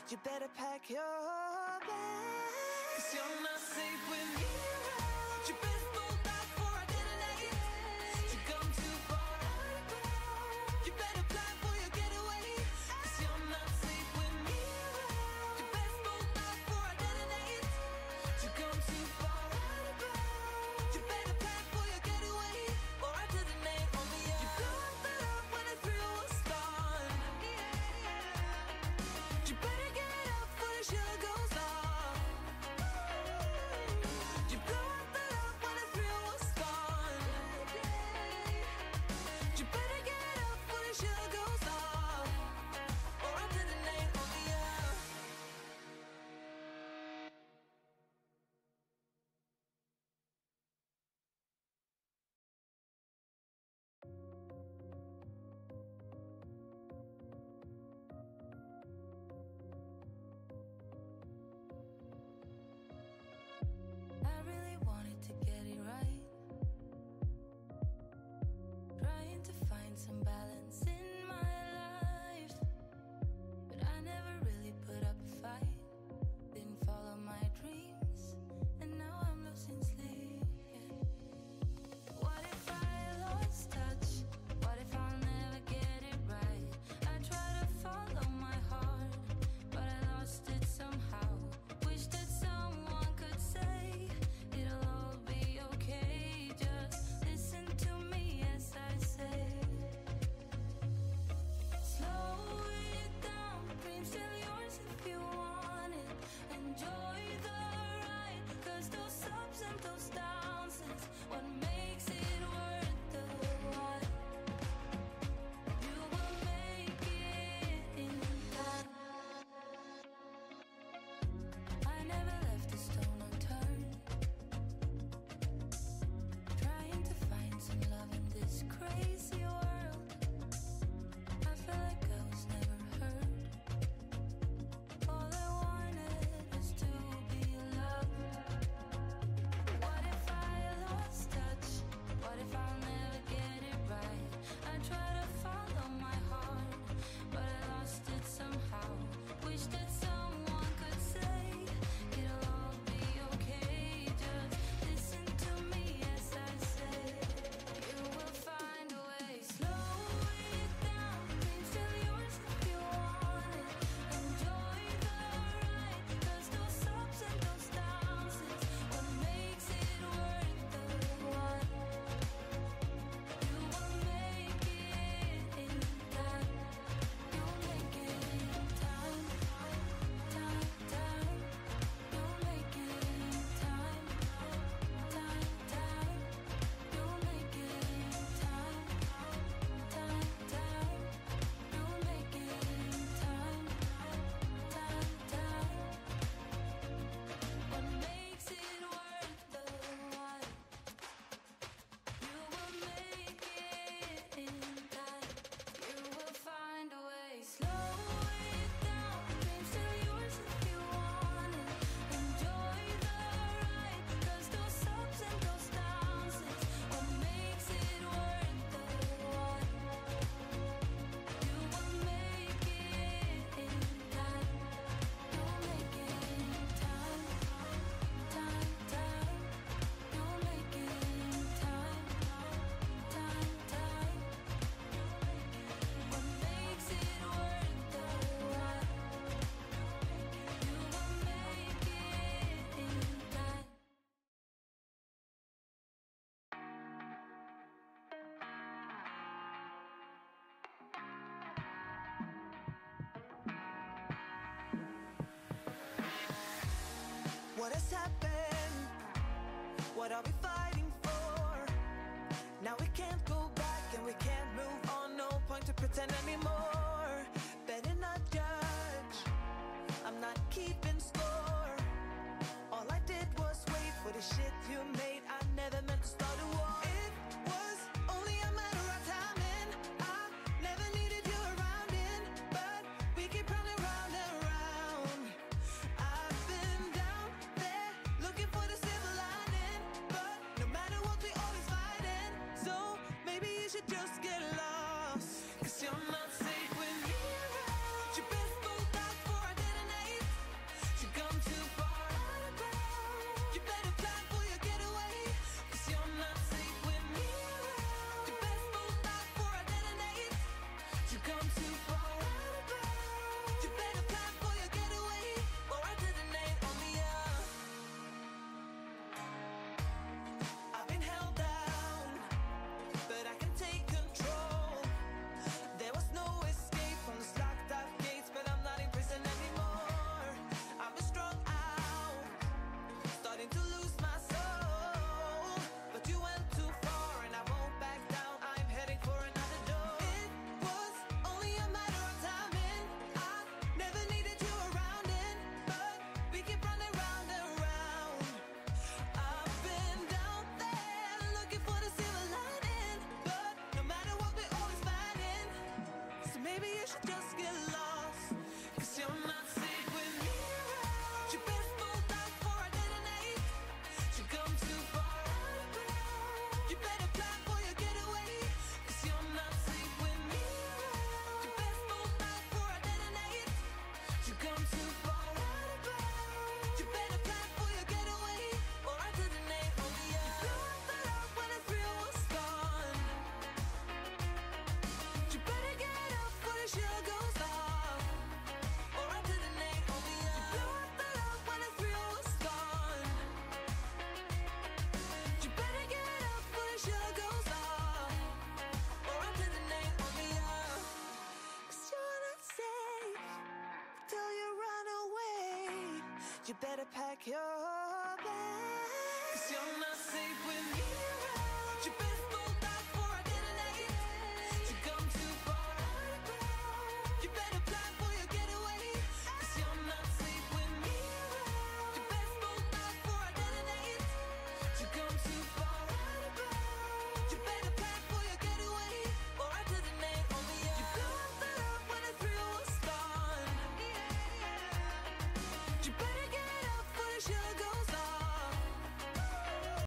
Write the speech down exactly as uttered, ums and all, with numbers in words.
You better pack your bags, 'cause you're not safe with me around. You best bolt out before I detonate. You come too far out of bounds. You better plan for your getaway, 'cause you're not safe with me around. You best bolt out before I detonate. You come too far out of bounds. You better plan for your getaway, or I detonate on the air. You blew up the love when the thrill was gone. You better get up before the show goes off. You blew up the love when the thrill was gone. You better get up before the show goes off, or I detonate on the air. I really wanted to get it right, trying to find some balance in my life, but I never really put up a fight, didn't follow my dreams, and now I'm losing sleep. What if I lost touch? What if I'll never get it right? I try to follow my heart, but I lost it somehow. Wish that someone could say it'll all be okay. Just listen to me as I say. Slow it down, dreams still yours if you want it. Enjoy the ride, 'cause those ups and those downs is what makes it worth the while. You will make it in time. I never left a stone unturned, trying to find some love in this crazy world. I felt like I was never heard. All I wanted was to be loved. What if I lost touch? What if I'll never get it right? I try to follow my heart, but I lost it somehow. Wish that someone could say it'll all be okay. Just listen to me as I say. You will find a way. Slow it down, dreams still yours if you want it. Enjoy the ride, 'cause those ups and those downs is what makes it worth the while. You will make it in time. You'll make it in time. Time, time. You'll make it in time. Time, time. You'll make it in time. Time, time. You'll make it in time. Time, time. What makes it worth the while. You will make it in time. You will find a way. Slow it down, dreams still yours if you want it. Enjoy the ride, 'cause those ups and those downs is what makes it worth the while. You will make it in time. You'll make it in time. Time, time. You'll make it in time. Time, time. What makes it worth the while. You will make it in time. What has happened? What are we fighting for? Now we can't go back and we can't move on. No point to pretend anymore. Better not judge, I'm not keeping score. All I did was wait for the shit you made. I never meant to start a war. It was only a matter of timing. I never needed you around in, but we keep running round and round. I've been down there looking for the silver lining, but better pack your bags, 'cause you're not safe with me.